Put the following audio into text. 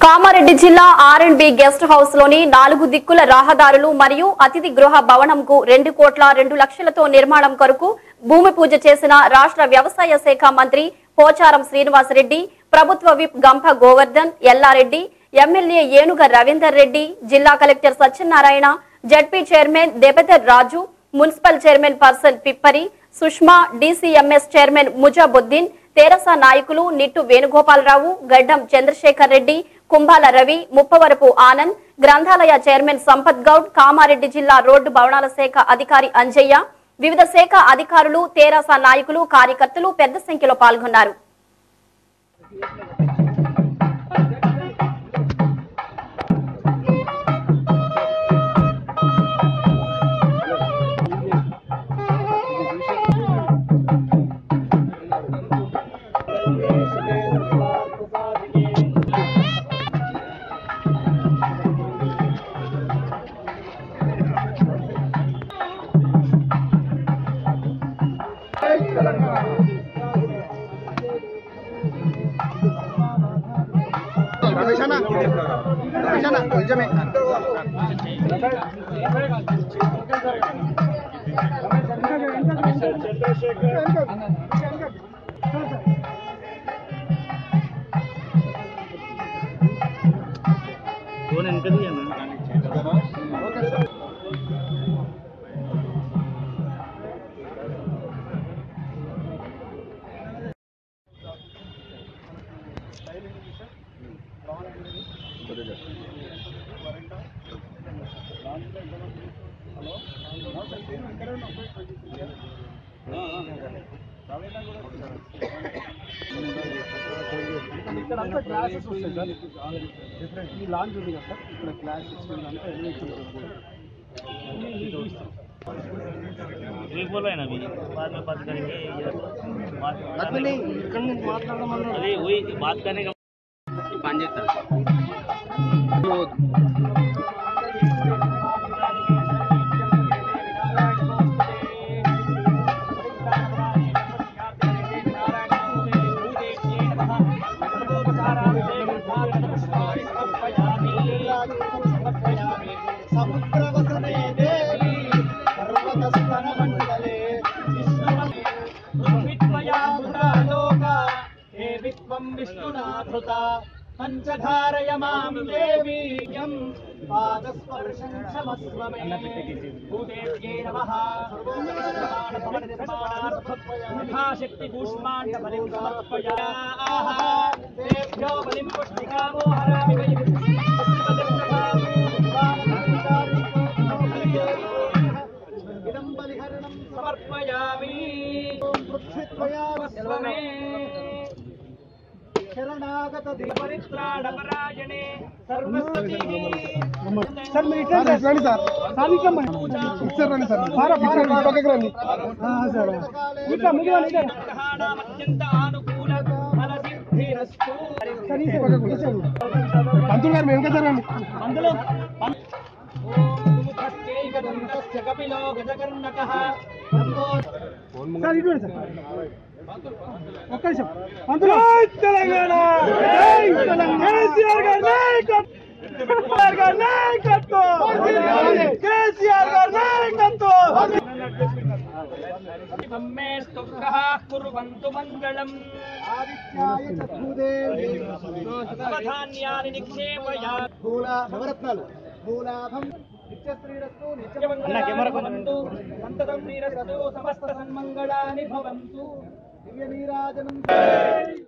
కామారెడ్డి జిల్లా ఆర్&బి guest house లోని 4 దిక్కుల రహదారులు మరియు అతిథి గృహ భవనంకు 2,02,00,000తో నిర్మాణం కొరకు భూమి పూజ చేసిన రాష్ట్ర వ్యవసాయ శాఖ మంత్రి పోచారం శ్రీనివాసరెడ్డి, ప్రభుత్వ విప్ గంప గోవర్ధన్ ఎల్లారెడ్డి, ఎమ్మెల్యే ఏనుగ రవీందర్ రెడ్డి, జిల్లా collector Satyanarayana, ZP chairman Dafedar Raju, municipal chairman person Pippari, Sushma, DCMS chairman Mujabuddin, తెరసా నాయకులు నిట్టు వేణుగోపాలరావు, గడ్డం చంద్రశేఖర్ రెడ్డి, కుంభాల రవి, ముప్పవరపు ఆనంద్, గ్రంథాలయ చైర్మన్ సంపత్ గౌడ్, కామారెడ్డి జిల్లా రోడ్డు భవనాల శాఖ అధికారి అంజయ్య, వివిధ శాఖ అధికారులు, తెరాస నాయకులు, కార్యకర్తలు పెద్ద సంఖ్యలో పాల్గొన్నారు. ఇక్కడ క్లాసెస్ వస్తాయి సార్, డిఫరెంట్ ఈ లాంచ్ ఉంది కదా సార్, ఇక్కడ క్లాసెస్ అంతా पंचधारय मां देवी यं पादस्पर्शं क्षमस्व मे भूदेव्यै नमः यथाशक्ति कूष्माण्डबलिं समर्पयामः देभ्यो बलिं पुष्टिकामो हरामि वै इदं बलिहरणं समर्पयामि पृथ्वीत्वयास्वमे शरणागत परित्राणपरायणे सर्वस्वतीः सर मेरी सर रानी सर साली का मन सर रानी सर बारा पकड़ रानी हां सर इधर मुझे वाला इधर नाम अत्यंत अनुकूल फल सिद्धिरस्तु सर इसे पंतुल गाరు మేము కదా రండి అందులో ఓం ముఖస్యైకదంతస్య కపిలో గజకర్ణకః సర్ ఇటు సార్ ఒక్క నిమిషం అందులో తెలంగాణ కేసీఆర్ గారి నాయకత్వం కేసీఆర్ గారి నాయకత్వం మమ్మే స్తుఃఖః కుర్వంతు మంగళం ఆదిత్యాయ చతుర్దేవి సవధాన్యాని నిక్షేపయా మూల నవరత్నాలు మూలాభం నిత్యశ్రీరస్తు నిత్యమంగళం సంతతం శ్రీరస్తు సమస్త సన్మంగళాని భవంతు దివ్య నీరాజనం